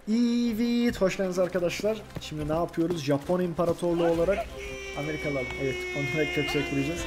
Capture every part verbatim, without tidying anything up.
Evet, hoş geldiniz arkadaşlar. Şimdi ne yapıyoruz? Japon İmparatorluğu olarak Amerikalılar. Evet, onlara kök söktüreceğiz.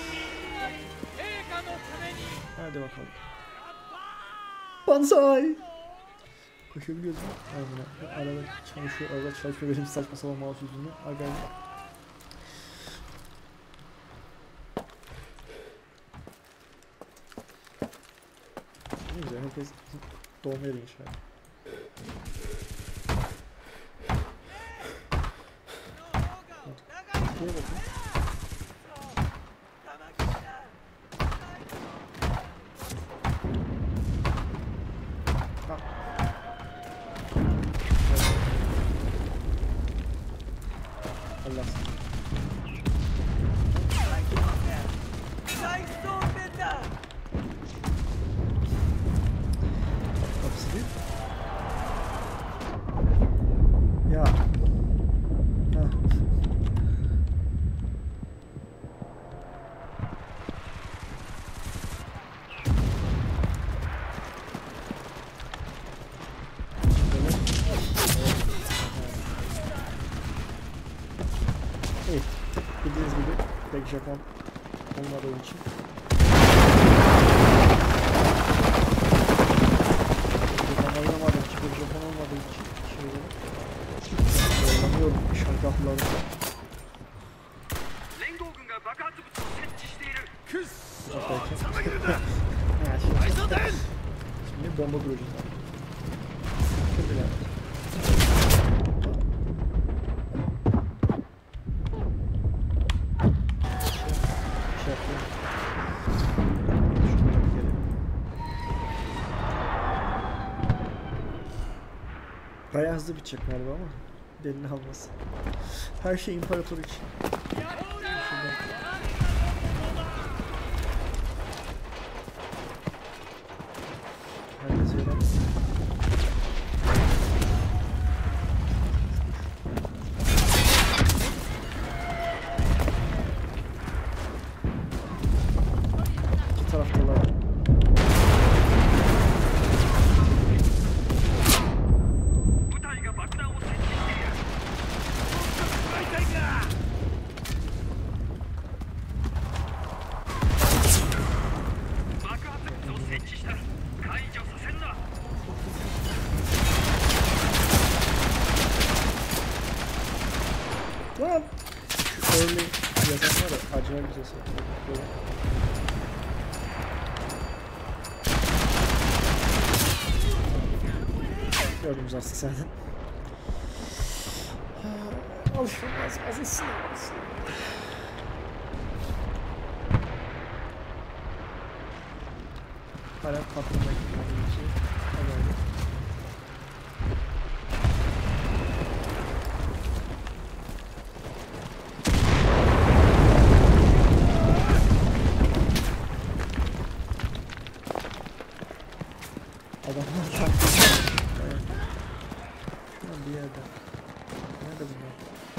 Hadi bakalım. Banzai! Koşabiliyoruz mu? Aynen. Arada çalışıyor, arada çalışıyor. Benim saçma sapan mouse yüzünden. Aga. Ne güzel, herkes doğma yeri inşallah. Şuraya bakın. Allah. Kapısı değil. Ya. Ha. Evet, bildiğiniz gibi pek Japon olmadığı için Japon oynamadığım için, pek Japon olmadığı için şeyleri zorlanıyorum şarkılarında. Şimdi bomba kuracağız. Çok güzel. Bayağı hızlı bitecek galiba ama belli olmaz. Her şey imparator için. Şuradan. Herkes yalan. İki taraftalar. Lan! Öyle yazan var ya, acayip güzel söylüyor. Gördüm zaten zaten. Alışılmaz, azılsın. Hala patlamak gibi bir şey. Hadi. Adamlar taktı. Evet. Şuradan bir yerde. Nerede bunlar?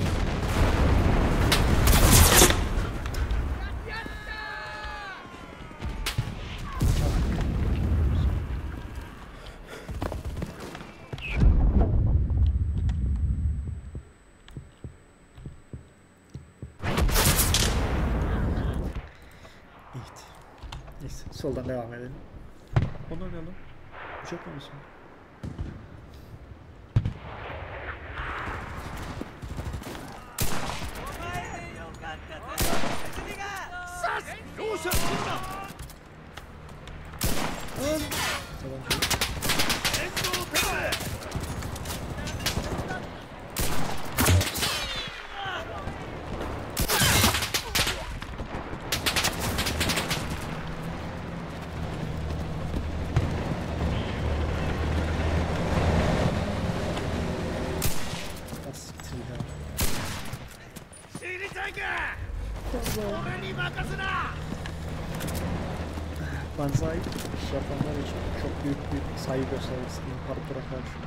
Evet. Neyse, soldan devam edelim. Onu oynayalım. Uçak mı mısın? Tamam. Banzai iş yapanlar için çok büyük bir saygı gösterisi imparatora karşı.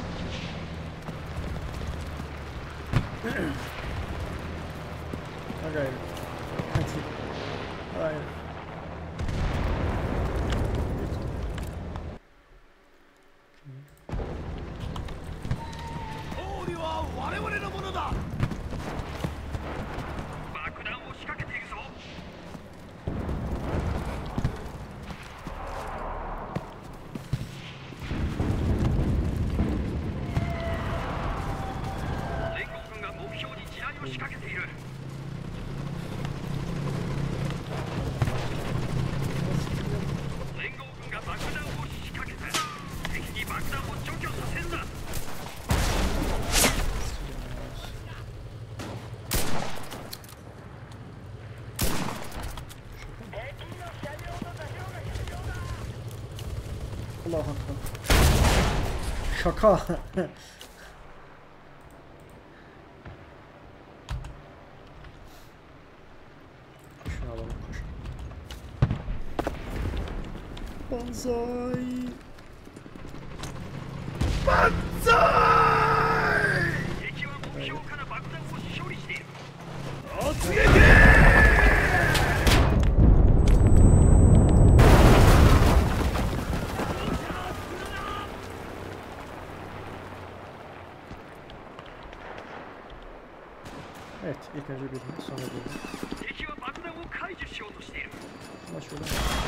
Ha gayret. Hadi. Hayır. Allah hakkı. Şaka. Şuna alalım, koş. Banzai. Banzai. Evet, ilk önce birini, sonra birini. Ama şöyle.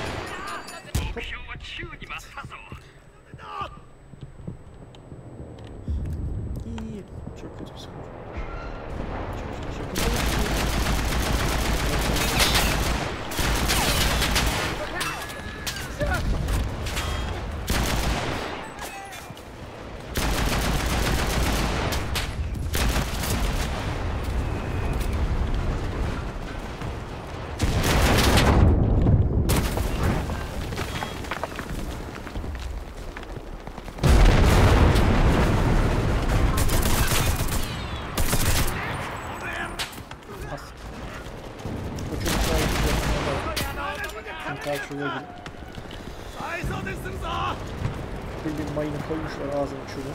İyi, çok kötü bir skor. Çok çok çok kötü. Şuraya gidip bildiğin mayını koymuşlar ağzına şurada.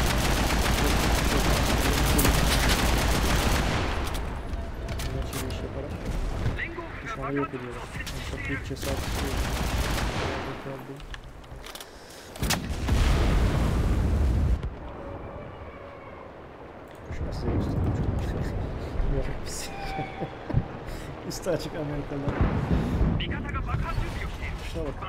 Bundan sonra iş yaparak düşmanı yok ediyorlar. Çok büyük cesaret istiyor. Şuna size göstereyim. Yok biz. Üstü açık Amerikalılar. Şuna bak.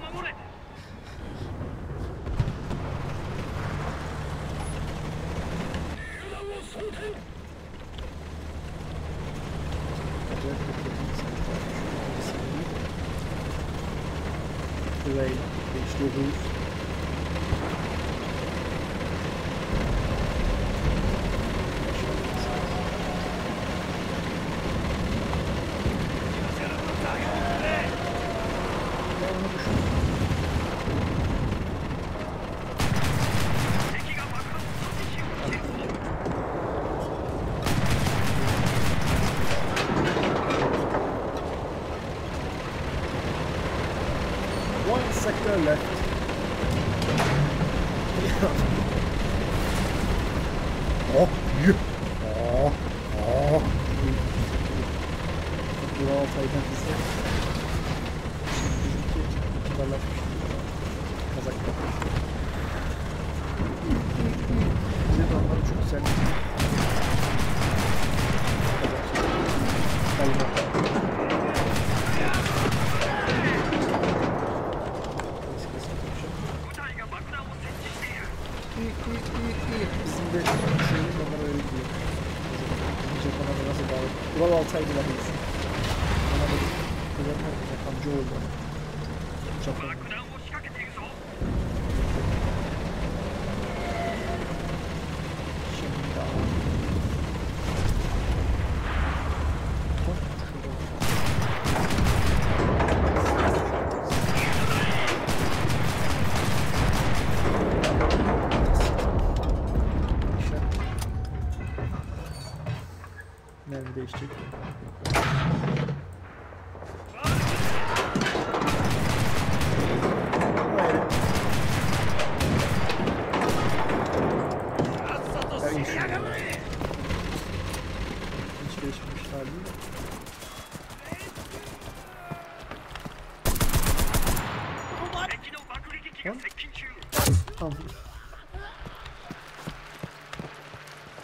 Burayla geçiyoruz. One sector left. Oh, yuh. Oh, oh. Dural Taycan ise bizimki kibarlaşmış. Kazak yapmış. Bize de onları çok güzel. Kazak. Bizim de şeyimiz onlara öyle diyor. Japon'a da nasıl bağlı? Ural Altay'la biz. Ona da kullanmak yakamcı oldu. Japon'a. Şimdi daha. Mermi değişecek. Hayır. Ya hiç, hiç değişmemişler değil mi? Tamam.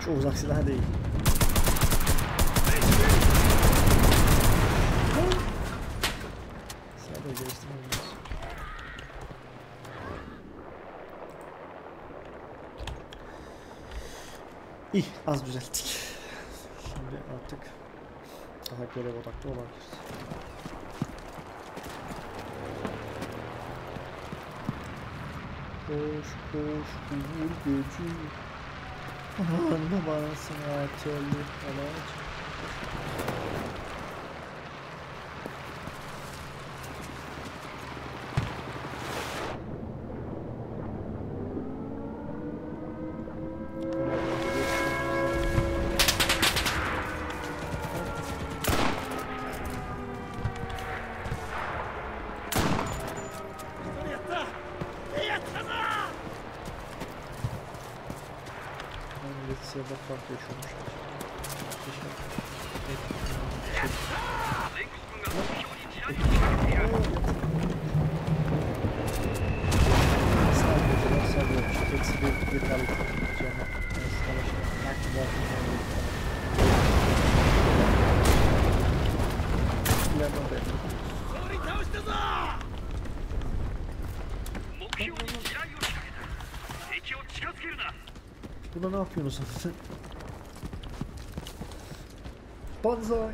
Çok uzak silah değil. Silahları geliştirmemiz. İyi, az düzelttik. Şimdi artık daha görev odaklı olabiliriz. Koş koş uğur gücü. Aman babasına telli alaç. Siyada fark yaşıyormuşlar. Sadece sadece eksi bir bir kalıp canı Buna ne yapıyorsun sen? Banzai.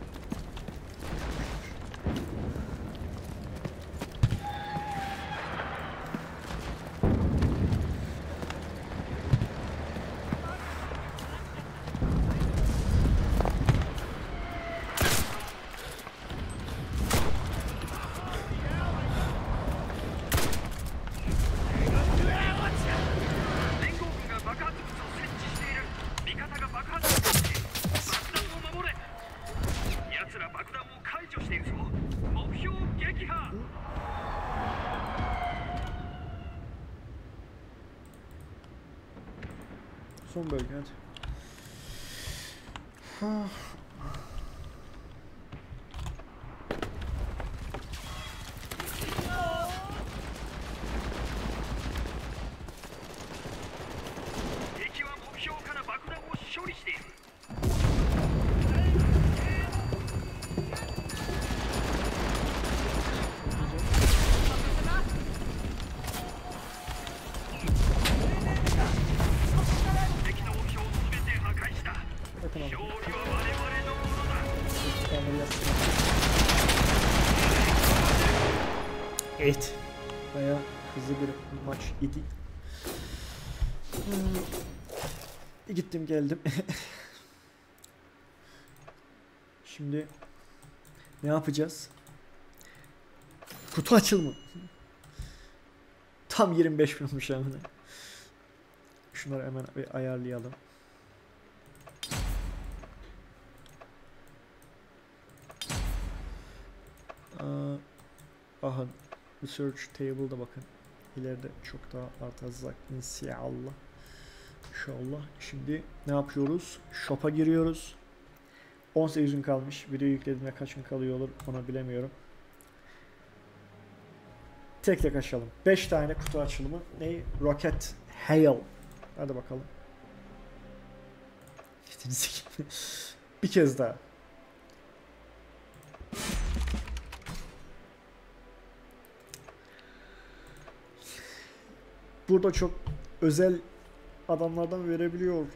Son bölge hadi. Ha. Evet. Bayağı hızlı bir maç idi. Hmm. Gittim geldim. Şimdi ne yapacağız? Kutu açılımı. Tam yirmi beş bin olmuş hemen. Şunları hemen bir ayarlayalım. Aa, aha. Research table'da bakın. İleride çok daha artacak inşallah. İnşallah. Şimdi ne yapıyoruz? Shop'a giriyoruz. on sekiz gün kalmış. Video yüklediğimde kaç gün kalıyor olur onu bilemiyorum. Tek tek açalım. beş tane kutu açılımı. Ne? Rocket Hail. Hadi bakalım. Bir kez daha. Burada çok özel adamlardan verebiliyor.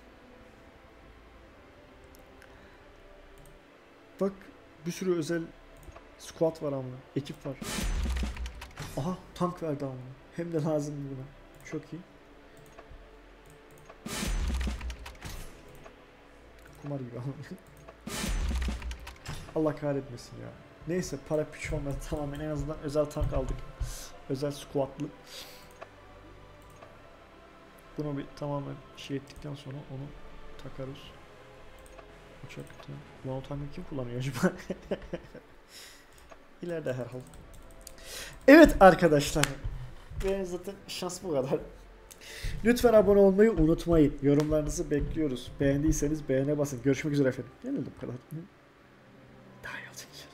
Bak bir sürü özel squad var ama. Ekip var. Aha tank verdi ama. Hem de lazım buna. Çok iyi. Kumar gibi ama. Allah kahretmesin ya. Neyse para piç olmadı tamamen en azından özel tank aldık. Özel squadlı. Bunu bir tamamen şey ettikten sonra onu takarız. Uçakta. Ulan o tankı kim kullanıyor acaba? İleride herhalde. Evet arkadaşlar. Benim zaten şans bu kadar. Lütfen abone olmayı unutmayın. Yorumlarınızı bekliyoruz. Beğendiyseniz beğene basın. Görüşmek üzere efendim. Genelde bu kadar. Daha iyi olacak.